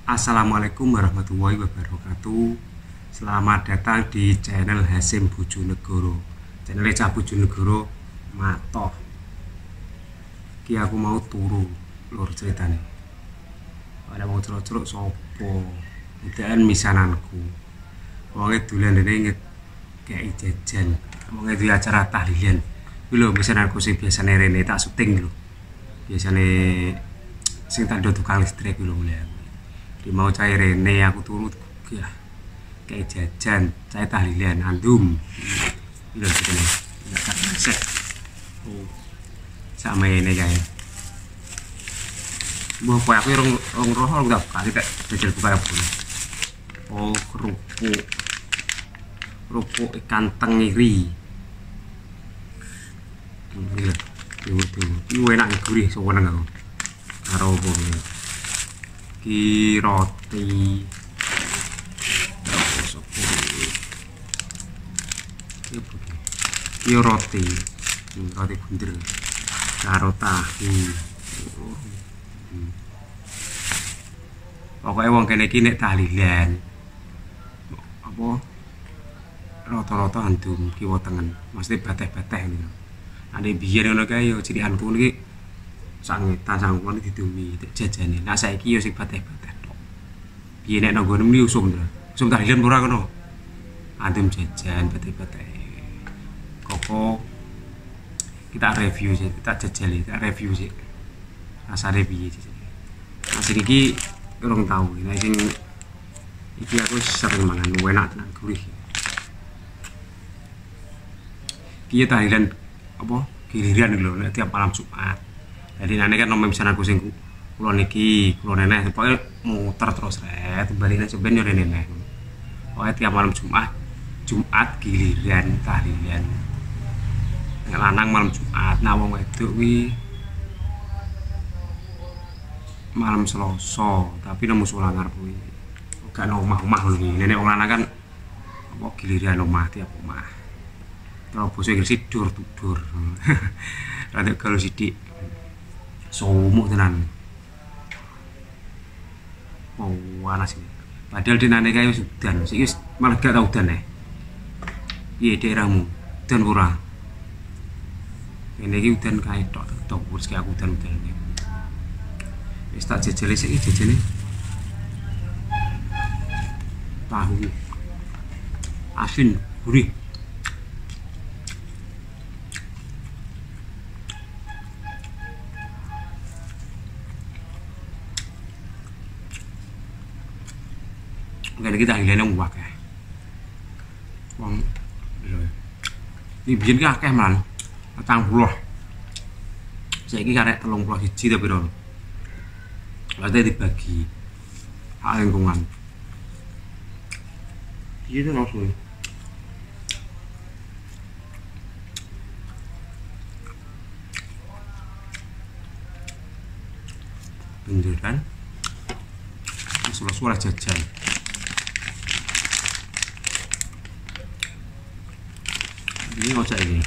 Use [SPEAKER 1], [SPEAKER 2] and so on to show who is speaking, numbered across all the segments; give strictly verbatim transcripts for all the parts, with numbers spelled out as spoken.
[SPEAKER 1] Assalamualaikum warahmatullahi wabarakatuh. Selamat datang di channel Hasyim Bojonegoro. Channel Cah Bojonegoro matoh. Ki aku mau turu lur ceritane. Ada mau celuk-celuk sopo. Udan misananku. Wonge dolan dene ngekeki jajan. Wonge di acara tahlilan. Kuwi lho misananku sing biasane rene tak syuting lho. Biasane sing tak ndok tukang listrik lho mulai. Di mau cair rene aku turut ya kayak jajan saya tahlilan andum lho segene enggak kasih oh sama ini kayak mau apa aku rong rong roh enggak kali tak jajal buka apa oh kerupuk kerupuk ikan tenggiri ini tuh tuh ini enak gurih soalnya aku karo apa ki roti ki roti roti bunder karo tahu pokoknya wong kene iki nek tahlilan apa rata-rata andum kiwa tengen mesti bateh-bateh gitu ane biyen ngono kae yo cirianku niki sangetan sangkon didumi jajane. Nah saiki yo sing bateh-bateh tok. Piye nek nang nggonmu iki usum to. Usum tahlilan ora ngono. Andum jajan bateh-bateh. Koko kita review sih, kita jajali, kita review sih. Rasane piye sih. Nah sing iki kurang tahu. Nah sing iki aku sering mangan enak tenan gurih. Piye tahlilan apa? Giliran lho nek tiap malam Jumat. Jadi nanti kan nomor misalnya aku sing kulo niki, kulo nenek, pokoknya muter terus red, balik nasi ben nyore nenek. Pokoknya tiap malam Jumat, Jumat giliran tahlilan. Nggak lanang malam Jumat, nah wong wedok wi malam Selasa, tapi nemu sulangar kuwi. Gak nang omah-omah lho iki. Nenek wong lanang kan apa giliran omah tiap omah. Terus bose Inggris dur dur. Rada kalau sithik sumuk tenan. Oh, panas iki. Padahal dinane kae wis udan, saiki wis malah gak tau udan eh. Piye daerahmu? Udan ora? Ini iki udan kae tok tok wis kayak udan-udan iki. Wis tak jejeli saiki jejene. Tahu asin gurih. Enggak kita tahlilan wong akeh. Wong lho. Iki biyen ki akeh man. patang puluh. Saiki karek telung puluh siji ta piro. Berarti dibagi hak lingkungan. Iya to langsung. Beneran. Sulah-sulah jajan. Ini ngocak ini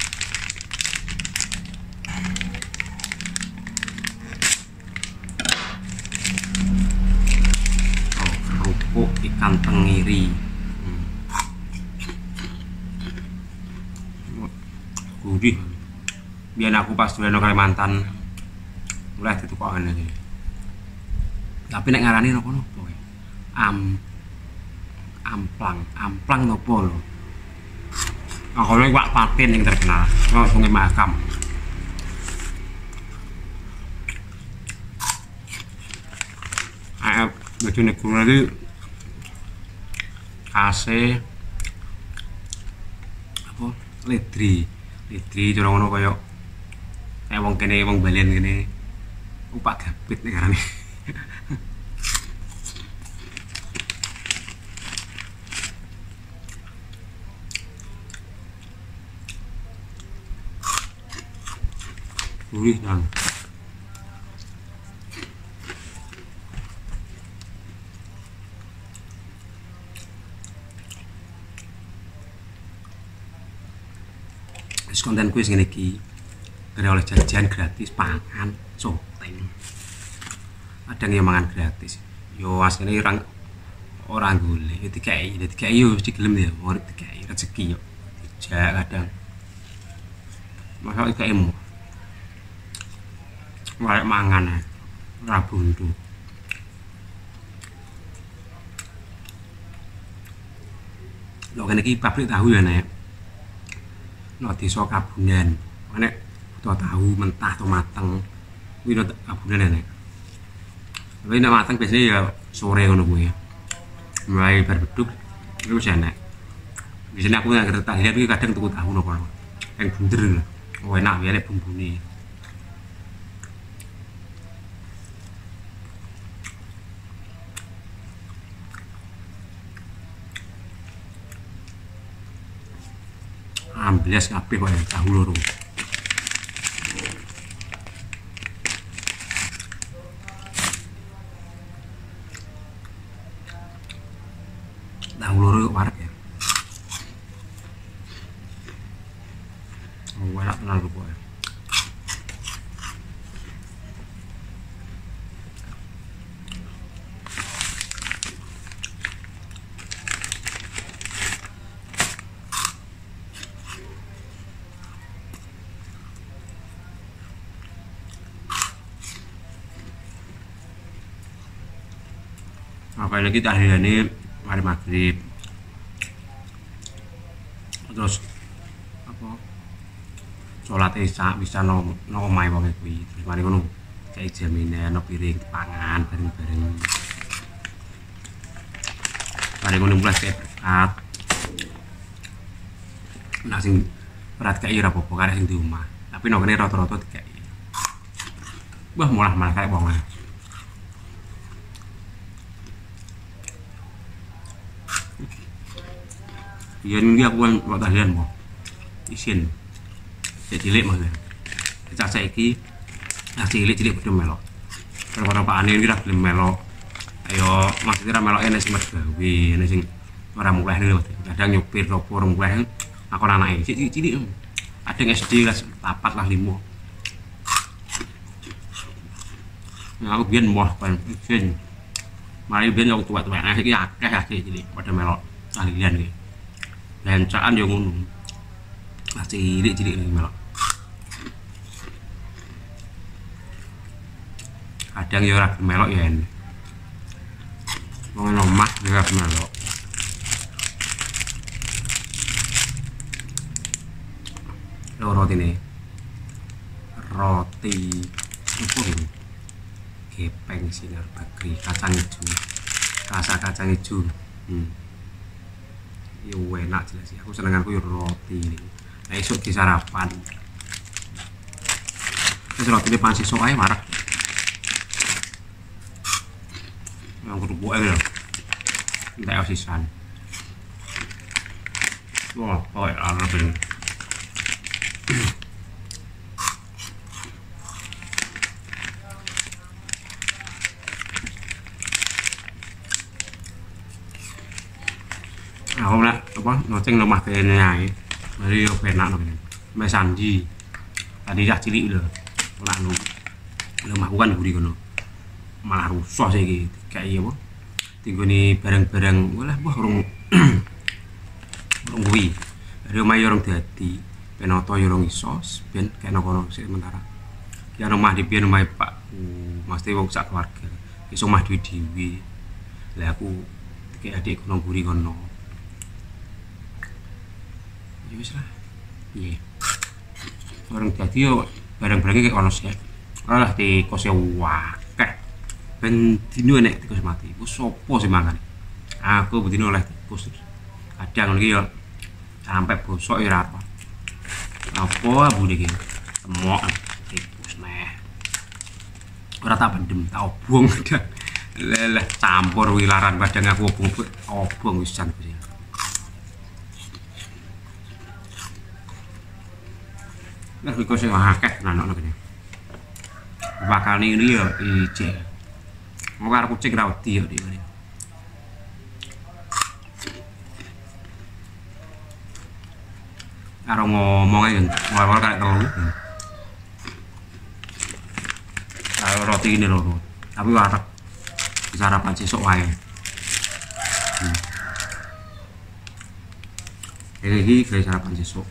[SPEAKER 1] oh, kerupuk ikan tenggiri hmm. Gurih biar aku pas dulu Kalimantan mulai ditukokan aja tapi nek ngarani nopo-nopo am amplang amplang nopo lho. Nah, kalau ini Wak Patin yang terkenal, oh, Sungai Mahakam. Ayo, Bojonegoro itu kase apa? Ledri, ledri curang ngono koyo kayak wong kene wong balen kene. Upak gabit nek ngarane. Gurih dan konten kuis ngene iki kena oleh jajan gratis pangan soteng ada yang mangan gratis yo asline orang orang golek dikai dikai yo mesti gelem ya urip dikai rezeki yo dijak kadang masa dikai mu arek mangan ora buntu lho kene iki pabrik tahu ya nek no desa Kabunan nek butuh tahu mentah atau mateng kuwi no Kabunan nek tapi nek mateng biasanya ya sore ngono kuwi mulai berbeduk itu wis enak biasanya aku nggak ngerti tahlilan itu kadang tuku tahu nopo yang bunder oh enak ya nek bumbune ambles kabeh kok ya tahu loro tahu loro kok warek ya oh enak tenan pokoknya apa lagi tahlilan ini mari maghrib terus apa sholat isya bisa no no omai wong kuwi terus mari ngono kayak jaminan no piring pangan bareng-bareng mari ngono mulai saya berkat nah sing berat kayak ira apa-apa karek sing di omah tapi no kene rata-rata dikai wah malah malah kayak wong yen iki aku kan kok tahlilan po isin ya cilik maksudnya kita saiki nah cilik-cilik padha melok kalau Pak Ane iki ra gelem melok ayo maksudnya ra melok ene sing gawe ene sing ora mulai lho kadang nyupir opo ora mulai aku anake cilik-cilik ada S D kelas papat lah lima nah aku biyen moh kan isin mari biyen wong tuwa-tuwa nah iki akeh akeh cilik padha melok tahlilan iki bencaan yo ngono masih cilik-cilik nih melok kadang yo ora melok ya en wong omah yo ora melok lho roti nih roti apa ini gepeng sinar bakri kacang hijau rasa kacang hijau hmm. Ya enak jelas sih aku seneng aku roti ini nah esok di sarapan terus roti ini pansi sok aja marah yang kerupuk aja minta osisan wah oh ya arah ini aku nak apa noceng lemah kayaknya ya dari yo penak nih Mbak Sanji tadi dah cilik lho ora nu lemah kan guri kono malah rusak sih iki kayak iya apa tinggone barang-barang walah wah urung urung kuwi dari omah yo urung dadi penoto yo urung iso ben kena kono sementara ki ana omah di piye omah Pak mesti wong sak keluarga iso omah dhewe-dhewe lah aku kayak adik kono guri kono ya wis lah iya orang dadi yo barang-barangnya kayak ono sih alah di kose wakeh ben dino nek tikus mati iku sapa sing mangan aku bedino oleh tikus kadang iki yo sampai bosok ya apa apa abu iki temok tikus neh ora tak pendem tak obong leleh campur wilaran padang aku obong obong wisan kuwi nah iku sing akeh nanokno kene bakane ini ya ije mau karo kucing ra wedi yo iki karo ngomong ae ngawur karek telu karo roti ini lho tapi warek sarapan sesuk wae. Hmm. Ini guys sarapan sesuk.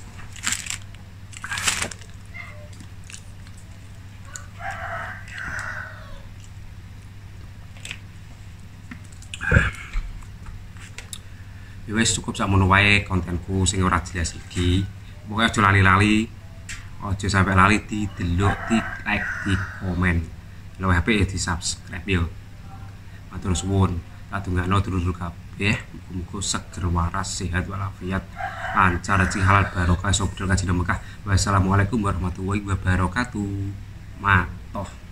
[SPEAKER 1] Ya wis cukup sakmono wae kontenku sing ora jelas iki. Pokoke aja lali-lali. Aja sampai lali di delok, di like, di komen. Lho H P ya di subscribe yo. Matur suwun. Katunggalno dulur-dulur kabeh, muga-muga seger waras sehat walafiat, lancar rezeki halal barokah sobdol kaji Mekah. Wassalamualaikum warahmatullahi wabarakatuh. Matoh.